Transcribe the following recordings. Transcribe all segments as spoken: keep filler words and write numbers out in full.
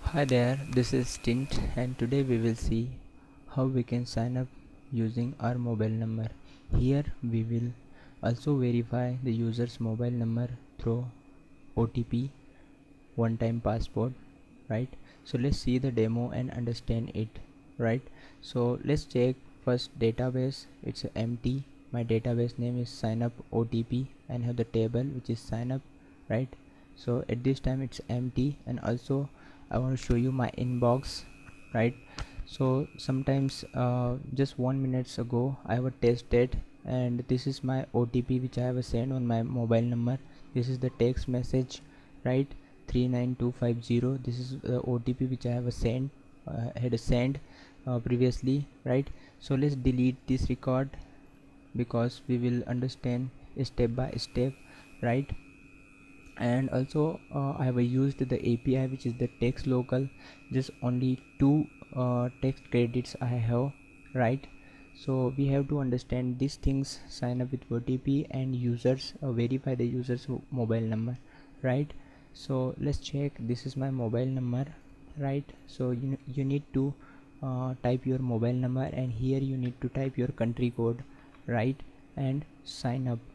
Hi there, this is Stint and today we will see how we can sign up using our mobile number. Here we will also verify the user's mobile number through O T P, one time password, right? So let's see the demo and understand it, right? So let's check first database. It's empty. My database name is sign up O T P and have the table which is sign up, right? So at this time it's empty, and also I want to show you my inbox, right? So sometimes uh, just one minutes ago I have tested, and this is my O T P which I have sent on my mobile number. This is the text message, right? three nine two five zero. This is the O T P which I have sent uh, had sent uh, previously, right? So let's delete this record because we will understand step by step, right? And also uh, I have used the A P I which is the text local. Just only two uh, text credits I have, right? So we have to understand these things: sign up with O T P and users uh, verify the user's mobile number, right? So let's check. This is my mobile number, right? So you, you need to uh, type your mobile number, and here you need to type your country code, right? And sign up.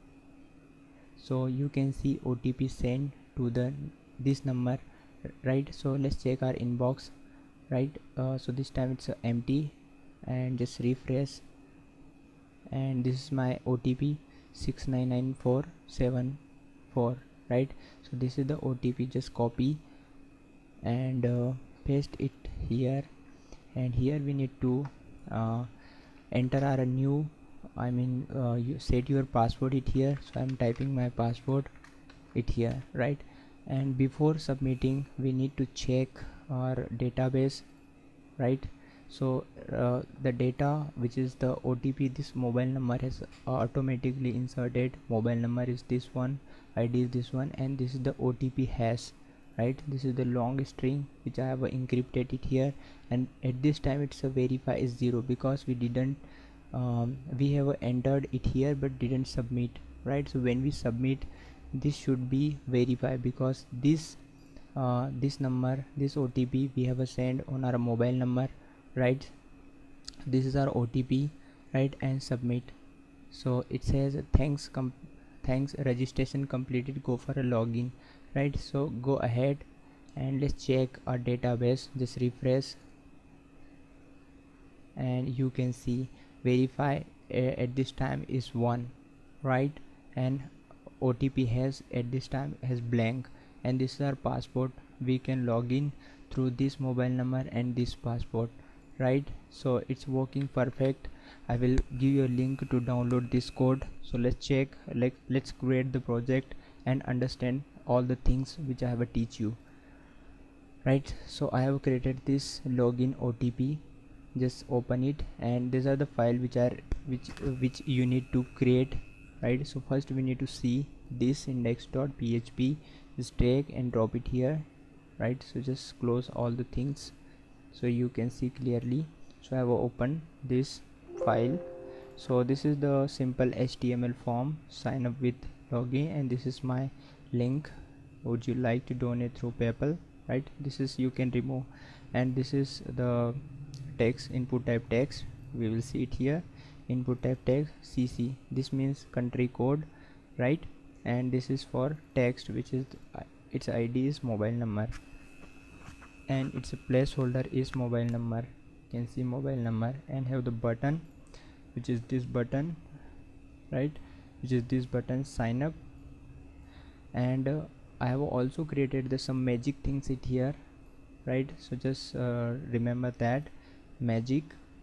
So you can see O T P sent to the this number, right? So let's check our inbox, right? Uh, so this time it's uh, empty, and just refresh, and this is my O T P six nine nine four seven four, right? So this is the O T P. Just copy and uh, paste it here, and here we need to uh, enter our new I mean uh, you set your password it here. So I'm typing my password it here, right? And before submitting we need to check our database, right? So uh, the data which is the O T P, this mobile number has uh, automatically inserted. Mobile number is this one, I D is this one, and this is the O T P hash, right? This is the long string which I have uh, encrypted it here, and at this time it's a verify is zero because we didn't um, we have uh, entered it here but didn't submit, right? So when we submit, this should be verified because this uh, this number, this O T P we have a send on our mobile number, right? This is our O T P, right? And submit. So it says thanks com thanks registration completed, go for a login, right? So go ahead and let's check our database. Just refresh, and you can see verify uh, at this time is one, right? And O T P has at this time has blank, and this is our passport. We can log in through this mobile number and this passport, right? So it's working perfect. I will give you a link to download this code. So let's check, like let's create the project and understand all the things which I have to teach you, right? So I have created this login O T P. Just open it, and these are the file which are which uh, which you need to create, right? So first we need to see this index.php. Just drag and drop it here, right? So just close all the things so you can see clearly. So I have opened this file. So this is the simple H T M L form, sign up with login, and this is my link. Would you like to donate through PayPal, right? This is you can remove, and this is the text, input type text. We will see it here, input type text C C. This means country code, right? And this is for text, which is uh, its I D is mobile number, and its a placeholder is mobile number. You can see mobile number, and have the button, which is this button, right? Which is this button, sign up. And uh, I have also created the some magic things it here, right? So just uh, remember that magic,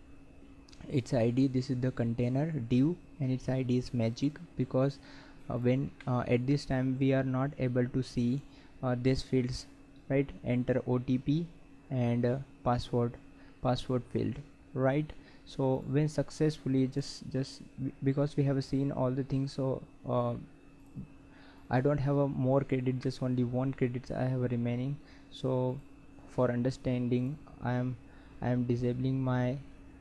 its I D, this is the container div, and its I D is magic because uh, when uh, at this time we are not able to see uh, these fields, right? Enter O T P and uh, password password field, right? So when successfully, just just because we have seen all the things, so uh, I don't have a more credit, just only one credit I have remaining. So for understanding, I am I am disabling my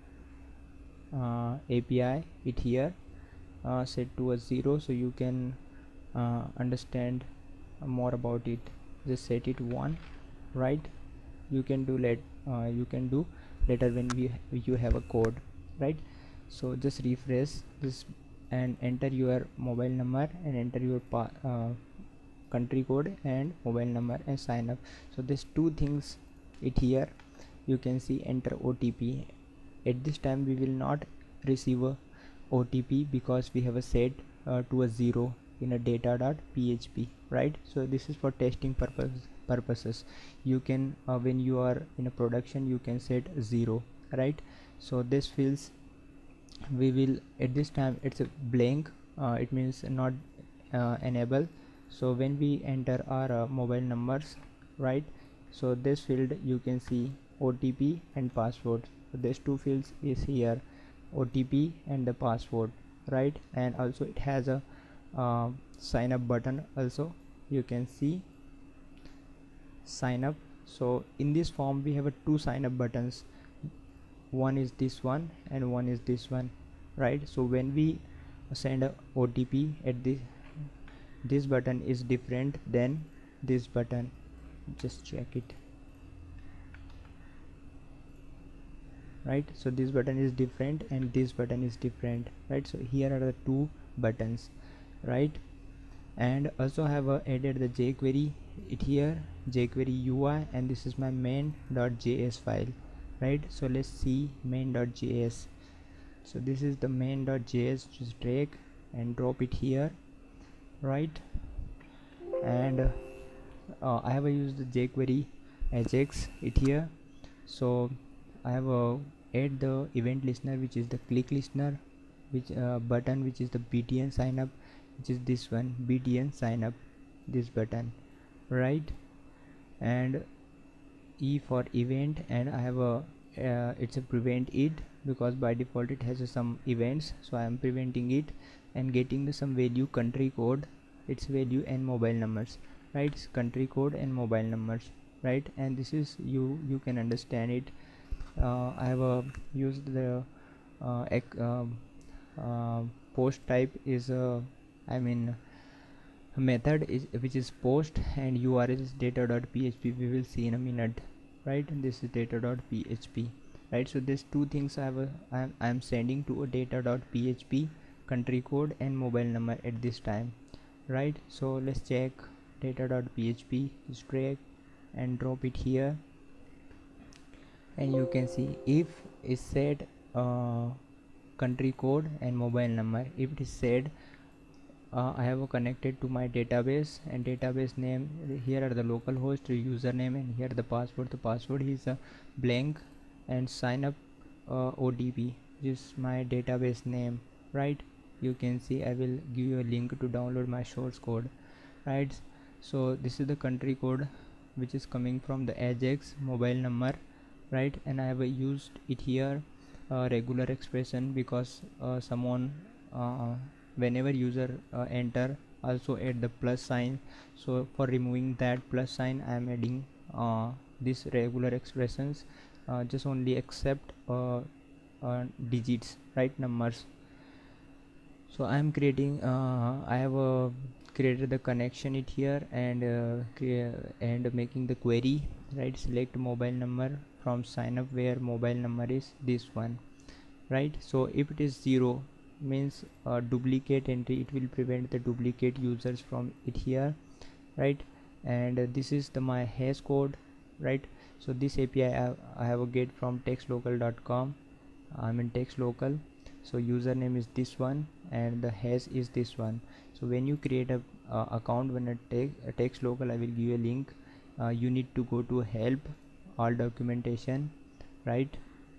uh, A P I it here, uh, set to a zero, so you can uh, understand more about it. Just set it one, right? you can do let uh, you can do later when we you have a code, right? So just refresh this and enter your mobile number and enter your pa uh, country code and mobile number and sign up. So there's two things it here. You can see enter O T P. At this time we will not receive a O T P because we have a set uh, to a zero in a data.php, right? So this is for testing purpose purposes. You can uh, when you are in a production you can set zero, right? So this fields we will at this time it's a blank, uh, it means not uh, enable. So when we enter our uh, mobile numbers, right, so this field you can see O T P and password. So these two fields is here, O T P and the password, right? And also it has a uh, sign up button also, you can see sign up. So in this form we have a two sign up buttons, one is this one and one is this one, right? So when we send a O T P at this this button is different than this button, just check it, right? So this button is different and this button is different, right? So here are the two buttons, right? And also have uh, added the jQuery it here, jQuery U I, and this is my main.js file, right? So let's see main.js. So this is the main.js, just drag and drop it here, right? And uh, I have uh, used the jQuery Ajax it here. So I have uh, add the event listener, which is the click listener, which uh, button which is the B T N sign up, which is this one, B T N sign up, this button, right? And E for event, and I have a uh, it's a prevent it because by default it has uh, some events, so I am preventing it and getting the some value country code, its value and mobile numbers, right? It's country code and mobile numbers, right? And this is you you can understand it. uh, I have uh, used the uh, ec uh, uh, post type is uh, I mean method is which is post, and U R L is data.php, we will see in a minute, right? And this is data.php, right? So these two things I have a, I'm, I'm sending to a data.php, country code and mobile number at this time, right? So let's check data.php, just drag and drop it here, and you can see if is said uh, country code and mobile number, if it is said uh, I have connected to my database, and database name here are the localhost, username, and here the password. The password is a blank, and sign up uh, O T P is my database name, right? You can see I will give you a link to download my source code, right? So this is the country code which is coming from the Ajax mobile number, right? And I have uh, used it here uh, regular expression because uh, someone uh, whenever user uh, enter also add the plus sign, so for removing that plus sign I am adding uh, this regular expressions, uh, just only accept uh, uh, digits, right, numbers. So I am creating uh, I have uh, created the connection it here, and uh, and making the query, right? Select mobile number from sign up where mobile number is this one, right? So if it is zero means uh, duplicate entry, it will prevent the duplicate users from it here, right? And uh, this is the my hash code, right? So this A P I I have, I have a get from textlocal dot com. I'm in textlocal, so username is this one and the hash is this one. So when you create a uh, account when a text a textlocal, I will give you a link. Uh, you need to go to help, all documentation, right?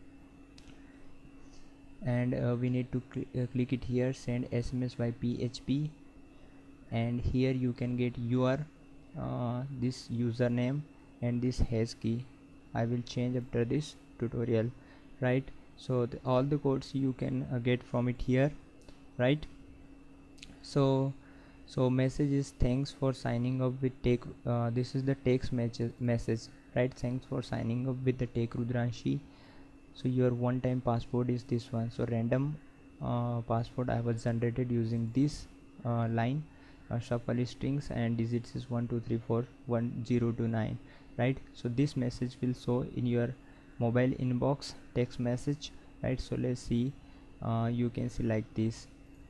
And uh, we need to cl uh, click it here, send S M S by P H P, and here you can get your uh, this username and this hash key. I will change after this tutorial, right? So the, all the codes you can uh, get from it here, right? So so message is thanks for signing up with Tech. Uh, this is the text message message, right? Thanks for signing up with the Tech Rudranshi. So your one-time password is this one. So random uh, password I was generated using this uh, line, uh, shuffle strings, and digits is one two three four one zero two nine. right? So this message will show in your mobile inbox, text message, right? So let's see. Uh, you can see like this,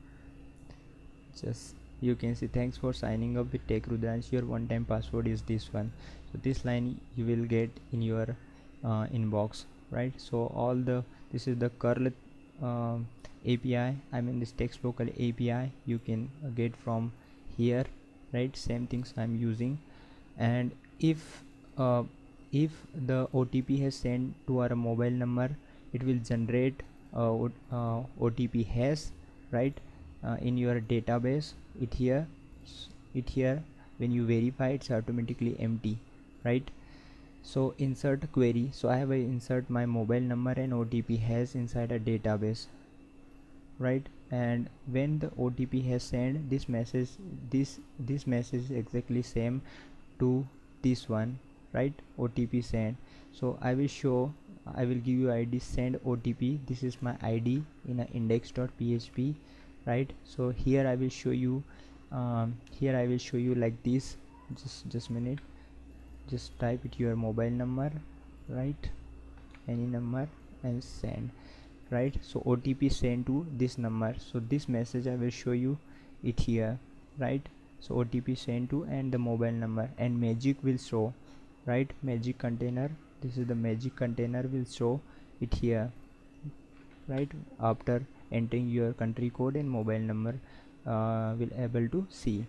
just you can see, thanks for signing up with Tech Rudransh, your one time password is this one. So this line you will get in your uh, inbox, right? So all the, this is the curl uh, A P I, I mean this text local A P I you can uh, get from here, right? Same things I'm using. And if uh, if the O T P has sent to our mobile number, it will generate uh, uh, O T P hash, right? Uh, in your database, it here it here when you verify, it's automatically empty, right? So insert query, so I have a insert my mobile number and O T P hash inside a database, right? And when the O T P has sent this message, this this message is exactly same to this one, right? O T P send. So I will show, I will give you I D send O T P. This is my I D in a index.php, right? So here I will show you um, here I will show you like this. Just just minute, just type it your mobile number, right? Any number and send, right? So O T P sent to this number. So this message I will show you it here, right? So O T P sent to and the mobile number, and magic will show, right? Magic container, this is the magic container will show it here, right? After entering your country code and mobile number, uh, will able to see.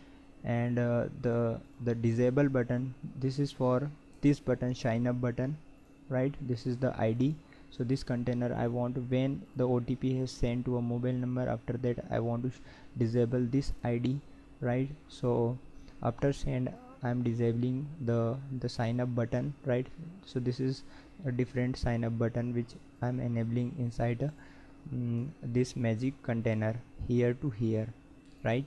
And uh, the the disable button, this is for this button, sign up button, right? This is the I D. So this container I want, when the O T P is sent to a mobile number, after that I want to disable this I D, right? So after send, I'm disabling the the sign up button, right? So this is a different sign up button which I'm enabling inside a, mm, this magic container here to here, right?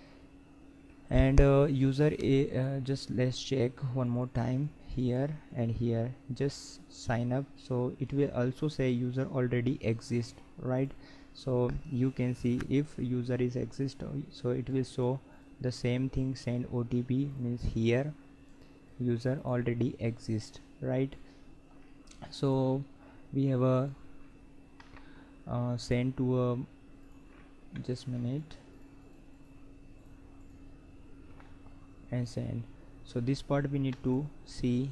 And uh, user a uh, just let's check one more time, here and here, just sign up. So it will also say user already exist, right? So you can see if user is exist, so it will show the same thing, send O T P means here user already exist, right? So we have a uh, send to a, just minute, and send. So this part we need to see,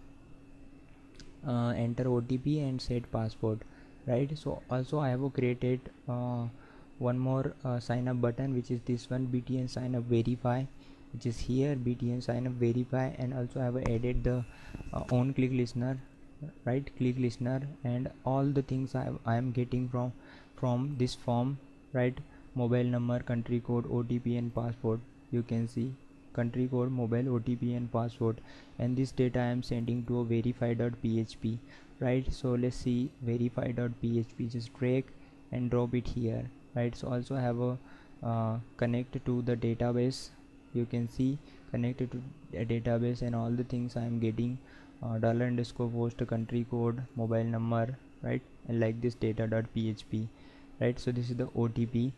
uh, enter O T P and set password, right? So also I have created uh, one more uh, sign up button, which is this one, B T N sign up verify, which is here, B T N sign up verify. And also I have added the uh, on click listener, right? Click listener, and all the things I, I am getting from from this form, right? Mobile number, country code, O T P and password. You can see country code, mobile, O T P and password, and this data I am sending to a verify.php, right? So let's see verify.php, just drag and drop it here, right? So also I have a uh, connect to the database. You can see connected to a database, and all the things I am getting uh, dollar underscore post, country code, mobile number, right? And like this data.php, right? So this is the O T P.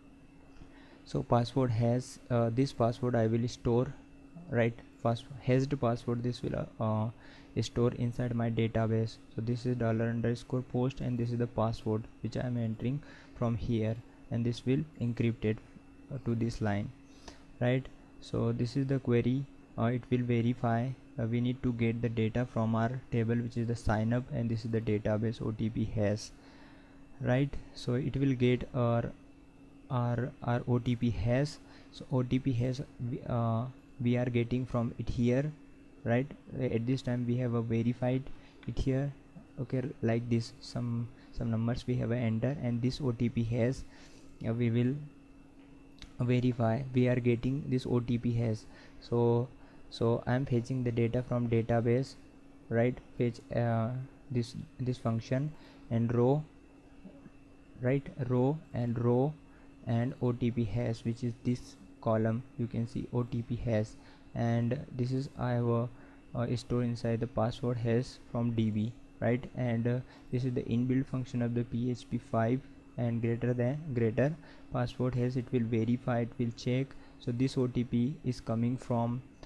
So password has uh, this password I will store, right? Pass hashed password, this will uh, uh, store inside my database. So this is dollar underscore post, and this is the password which I am entering from here, and this will encrypt it uh, to this line, right? So this is the query. Uh, it will verify. Uh, we need to get the data from our table, which is the sign up, and this is the database O T P hash, right? So it will get our our our O T P hash. So O T P hash we, uh, we are getting from it here, right? At this time we have a verified it here, okay, like this, some some numbers we have a enter, and this O T P hash uh, we will verify. We are getting this O T P hash. So so I am fetching the data from database, right? Fetch uh, this this function, and row, right? Row and row and O T P hash, which is this column. You can see O T P hash, and this is I have a, a store inside the password hash from D B, right? And uh, this is the inbuilt function of the P H P five, and greater than greater password hash, it will verify, it will check. So this O T P is coming from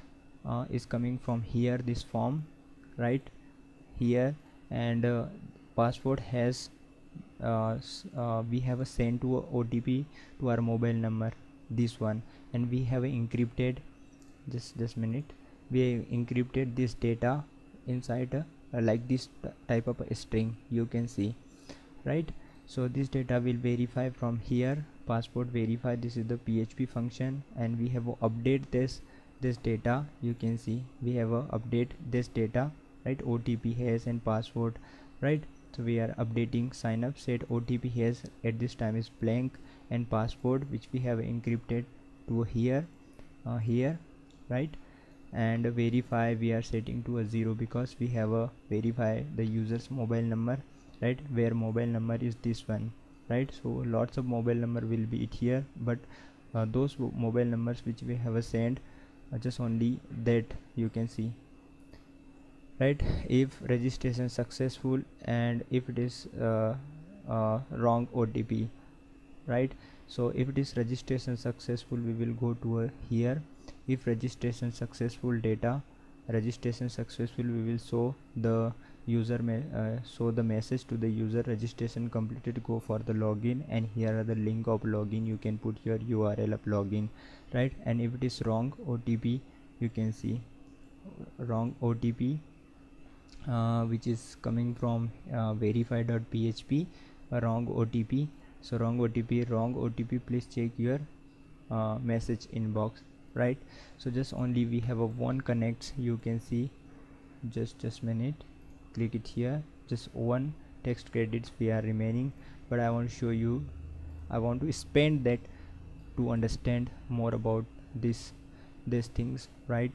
uh, is coming from here, this form, right here, and uh, passport has uh, uh, we have a send to a O T P to our mobile number, this one, and we have encrypted just just minute we encrypted this data inside a, uh, like this type of a string, you can see, right? So this data will verify from here, passport verify, this is the P H P function, and we have a update this this data, you can see we have a update this data, right? O T P has and password, right? So we are updating sign up, set O T P has at this time is blank, and password which we have encrypted to here uh, here, right? And verify we are setting to a zero because we have a verify the user's mobile number, right? Where mobile number is this one, right? So lots of mobile number will be it here, but uh, those mobile numbers which we have a sent uh, just only that, you can see, right? If registration successful, and if it is uh, uh, wrong O T P, right? So if it is registration successful, we will go to a here, if registration successful data, registration successful, we will show the user may uh, show the message to the user, registration completed, go for the login, and here are the link of login, you can put your U R L of login, right? And if it is wrong O T P, you can see wrong O T P uh, which is coming from uh, verify dot P H P, a wrong O T P. So wrong O T P, wrong O T P, please check your uh, message inbox, right? So just only we have a one connects, you can see, just just minute, click it here, just one text credits we are remaining, but I want to show you, I want to spend that to understand more about this these things, right?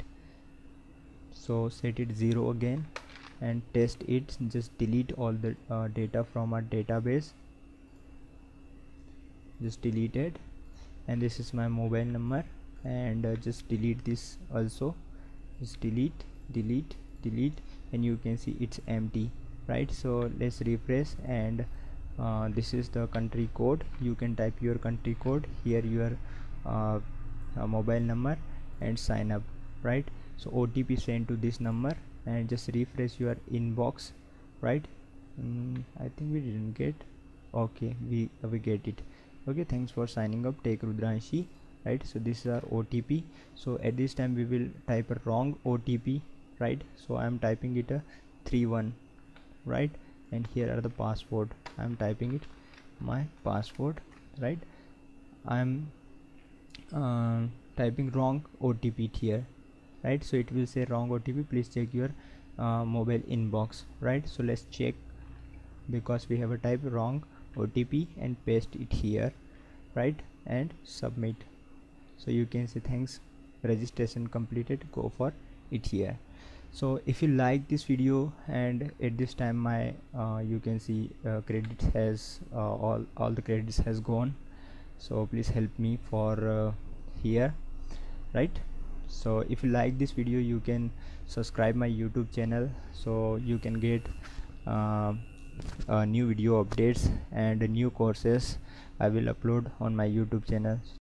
So set it zero again and test it, just delete all the uh, data from our database, just delete it, and this is my mobile number, and uh, just delete this also, just delete delete delete, and you can see it's empty, right? So let's refresh, and uh, this is the country code, you can type your country code here, your uh, uh, mobile number, and sign up, right? So O T P sent to this number, and just refresh your inbox, right? mm, I think we didn't get, okay, we uh, we get it. Okay, thanks for signing up, take Rudranshi, right? So this is our O T P. So at this time we will type a wrong O T P, right? So I am typing it a three one, right? And here are the password, I am typing it my password, right? I am uh, typing wrong O T P here, right? So it will say wrong O T P, please check your uh, mobile inbox, right? So let's check, because we have a type wrong O T P and paste it here, right? And submit. So you can say thanks, registration completed, go for it here. So if you like this video, and at this time my uh, you can see uh, credit has uh, all all the credits has gone, so please help me for uh, here, right? So if you like this video, you can subscribe my YouTube channel, so you can get uh, uh, new video updates and new courses I will upload on my YouTube channel.